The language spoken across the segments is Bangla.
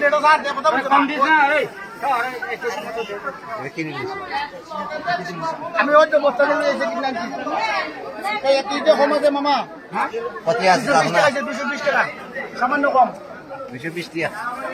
আমি ওই তো বস্তা নিয়ে এসে কিনলাম তিনটে কম আছে মামা। কত আছে? 220 টাকা, সামান্য কম। 220 টাকা।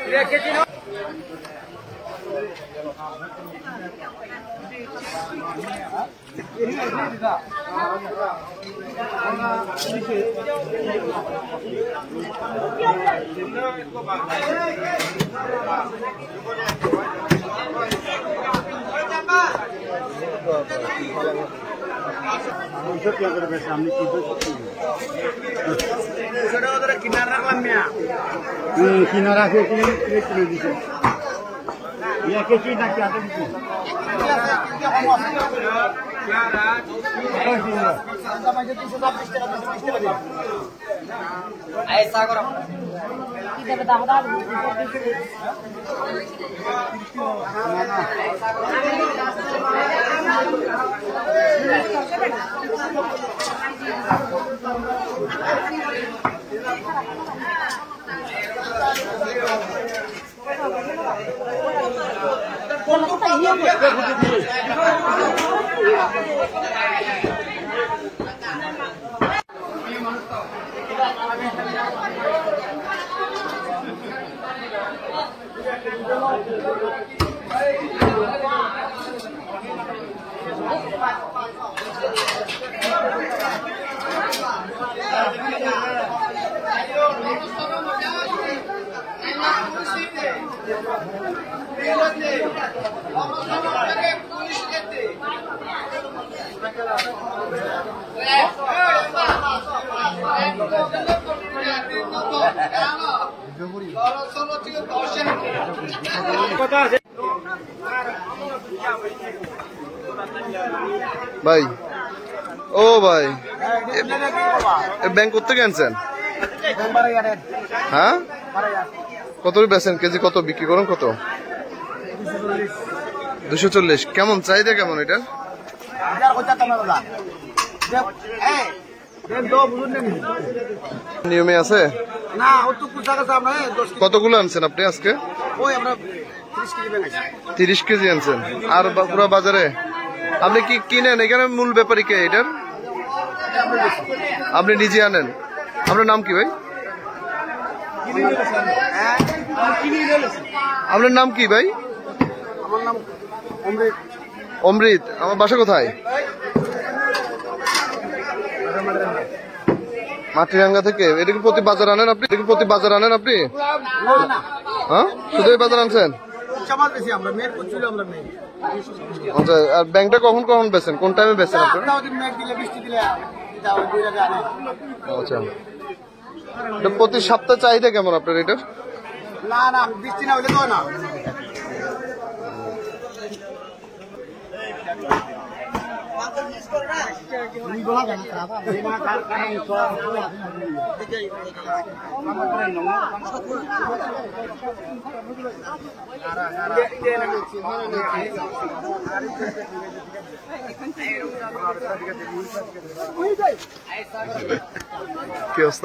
কিনা রাখে কিনে দিচ্ছে ভাই। ও ভাই, ব্যাংক করতে গেছেন? হ্যাঁ, কত বেচেন? কেজি কত বিক্রি করেন? কত? 240। কেমন চাহিদা কেমন এটা? নিয়মে আছে? কতগুলো আনছেন আপনি আজকে? 30 কেজি আনছেন। আর পুরো বাজারে আপনি কি কিনেন? এখানে মূল ব্যাপারী কে এটার? আপনি নিজে আনেন? আপনার নাম কি ভাই? আপনার নাম কি ভাই? আমার নাম অমৃত। অমৃত। আমার বাসা কোথায়? মাটিরাঙ্গা থেকে। এটা কি প্রতি বাজার আনেন আপনি? হ্যাঁ, শুধু এই বাজার আনছেন? আচ্ছা, আর ব্যাংকটা কখন কখন বেচেন? কোন টাইমে বেচেন আপনার? আচ্ছা, প্রতি সপ্তাহে চাহিদা কেমন আপনার এটার? না, বৃষ্টি না হলে তো না। কি অবস্থা?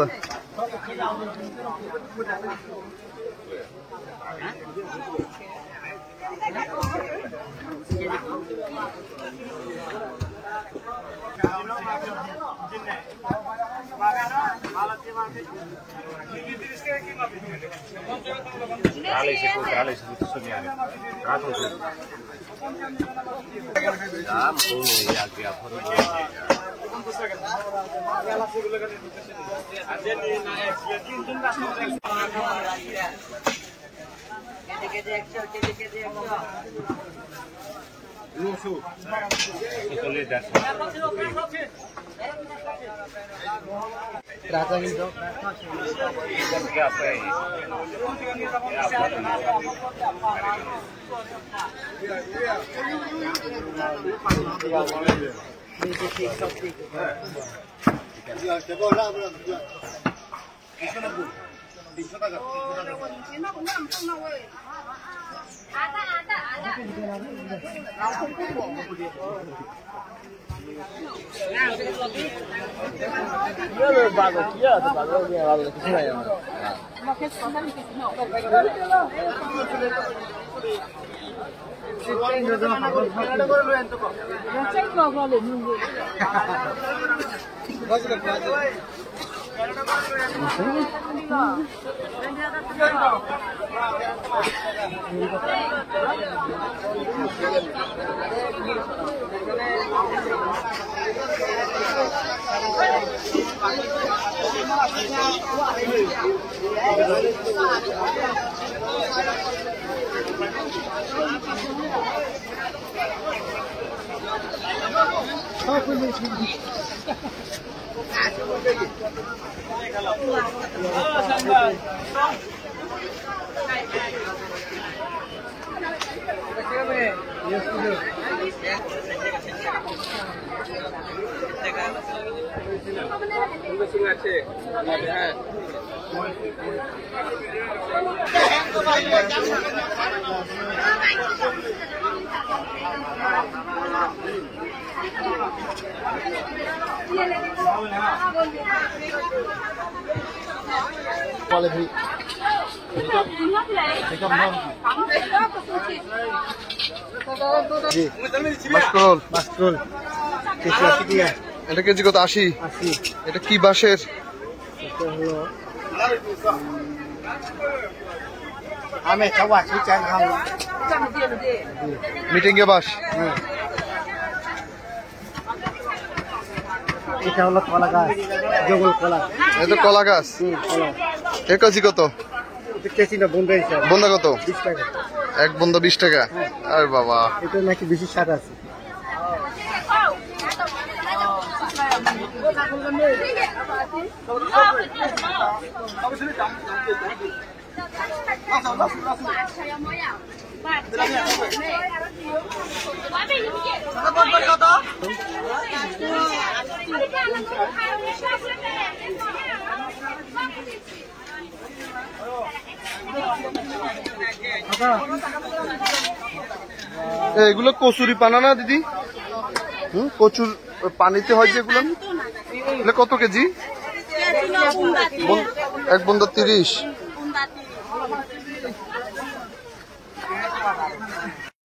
মাস্ট্রোল এটা কেজি কত? 80। এটা কি বাঁশের? মিটিংয়ে বাঁশ। এটা হলো কলা গাছ, জঙ্গল কলা। এটা কলা গাছ। এ কেজি কত? কেজিটা বন্ধ হিসাব বন্ধা কত? 20 টাকা। এক বন্ধা 20 টাকা। আর বাবা, এটা নাকি বেশি স্বাদ আছে। এগুলো কচুরি পানা না দিদি? কচুর পানিতে হয় যেগুলো। এগুলো কত কেজি? এক বন্ধা 30।